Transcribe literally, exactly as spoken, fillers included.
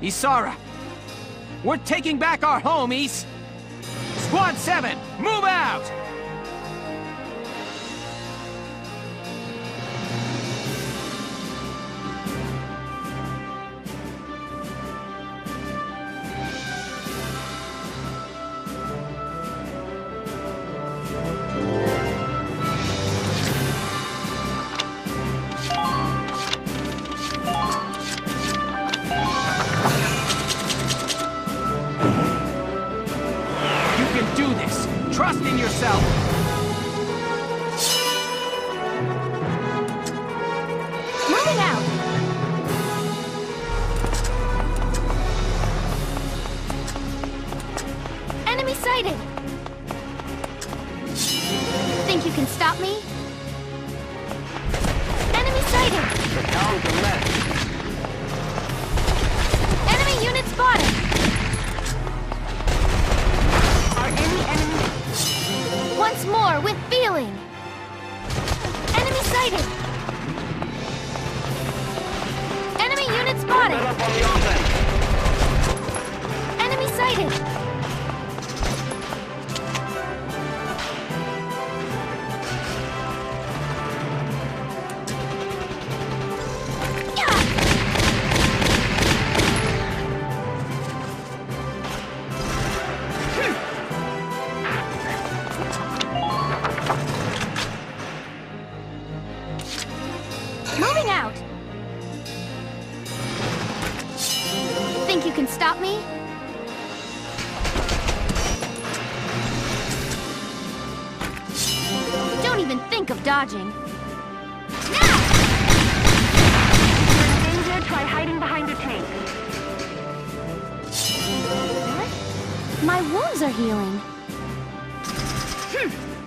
Isara, we're taking back our homies! Squad seven, move out! Trust in yourself! Moving out! Enemy sighted! Think you can stop me? Enemy sighted! The town's a mess. Enemy unit spotted! Are any enemies... Once more, with feeling! Enemy sighted! Enemy unit spotted! Set up on the offense. Enemy sighted! Moving out! Think you can stop me? Don't even think of dodging. Now! You're in danger, try hiding behind a tank. What? My wounds are healing. Hmm.